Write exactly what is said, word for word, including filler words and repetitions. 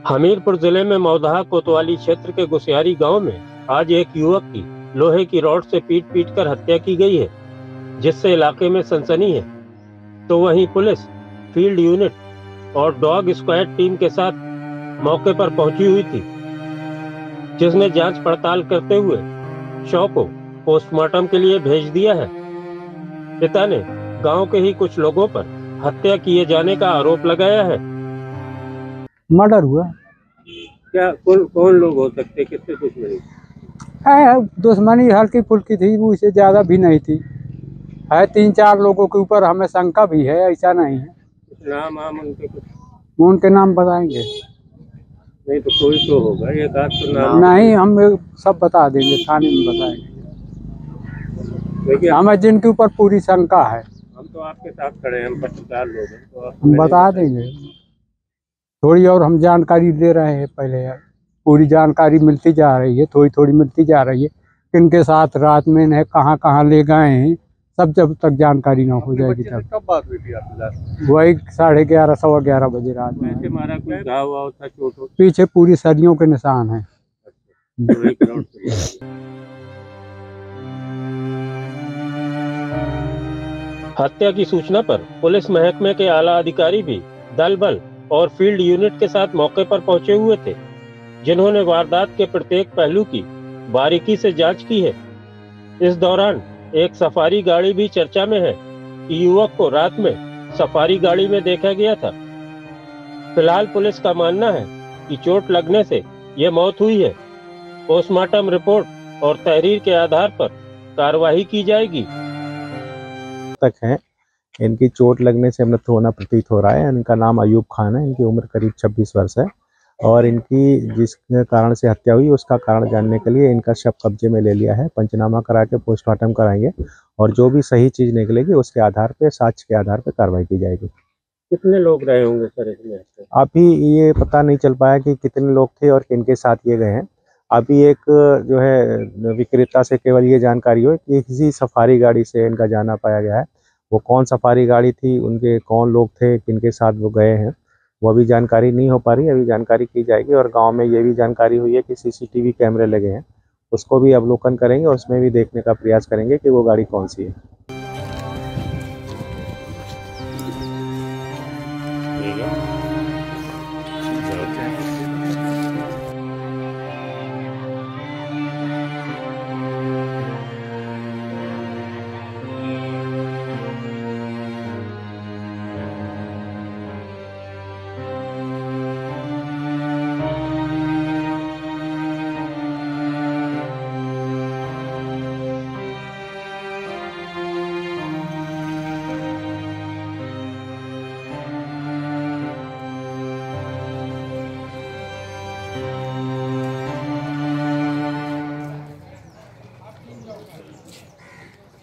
हमीरपुर जिले में मौदहा कोतवाली क्षेत्र के गुसियारी गांव में आज एक युवक की लोहे की रॉड से पीट पीट कर हत्या की गई है, जिससे इलाके में सनसनी है। तो वहीं पुलिस फील्ड यूनिट और डॉग स्क्वाड टीम के साथ मौके पर पहुंची हुई थी, जिसने जांच पड़ताल करते हुए शव को पोस्टमार्टम के लिए भेज दिया है। पिता ने गांव के ही कुछ लोगों पर हत्या किए जाने का आरोप लगाया है। मर्डर हुआ। क्या कौन कौन लोग हो सकते, किससे दुश्मनी है? दुश्मनी हल्की फुल्की थी, वो इससे ज्यादा भी नहीं थी। है तीन चार लोगों के ऊपर हमें शंका भी है, ऐसा नहीं है। नाम आम उनके कुछ उनके नाम बताएंगे? नहीं तो कोई तो होगा, एक आध तो नाम नहीं, हम सब बता देंगे, थाने में बताएंगे। हमें जिनके ऊपर पूरी शंका है। हम तो आपके साथ खड़े हैं, हम पत्रकार लोग हैं, तो हम बता देंगे। थोड़ी और हम जानकारी दे रहे हैं, पहले पूरी जानकारी मिलती जा रही है, थोड़ी थोड़ी मिलती जा रही है। किनके साथ रात में है, कहाँ कहाँ ले गए हैं, सब जब तक जानकारी ना हो जाएगी तब। कब बात हुई थी आपके? वही साढ़े ग्यारह सवा ग्यारह बजे रात में। ऐसे मारा कोई घाव वाव था, चोट हो? पीछे पूरी सदियों के निशान है। हत्या की सूचना पर पुलिस महकमे के आला अधिकारी भी दल बल और फील्ड यूनिट के साथ मौके पर पहुंचे हुए थे, जिन्होंने वारदात के प्रत्येक पहलू की बारीकी से जांच की है। इस दौरान एक सफारी गाड़ी भी चर्चा में है कि युवक को रात में सफारी गाड़ी में देखा गया था। फिलहाल पुलिस का मानना है कि चोट लगने से यह मौत हुई है। पोस्टमार्टम रिपोर्ट और तहरीर के आधार पर कार्रवाई की जाएगी। तक हैं, इनकी चोट लगने से मृत होना प्रतीत हो रहा है। इनका नाम अयूब खान है, इनकी उम्र करीब छब्बीस वर्ष है और इनकी जिस कारण से हत्या हुई उसका कारण जानने के लिए इनका शव कब्जे में ले लिया है। पंचनामा करा के पोस्टमार्टम कराएंगे और जो भी सही चीज निकलेगी उसके आधार पे, साक्ष्य के आधार पे कार्रवाई की जाएगी। कितने लोग रहे होंगे सर इसमें? अभी ये पता नहीं चल पाया कि कितने लोग थे और किनके साथ ये गए हैं। अभी एक जो है विक्रेता से केवल ये जानकारी हो कि किसी सफारी गाड़ी से इनका जाना पाया गया है। वो कौन सफारी गाड़ी थी, उनके कौन लोग थे, किनके साथ वो गए हैं, वो अभी जानकारी नहीं हो पा रही। अभी जानकारी की जाएगी और गांव में ये भी जानकारी हुई है कि सीसीटीवी कैमरे लगे हैं, उसको भी अवलोकन करेंगे और उसमें भी देखने का प्रयास करेंगे कि वो गाड़ी कौन सी है।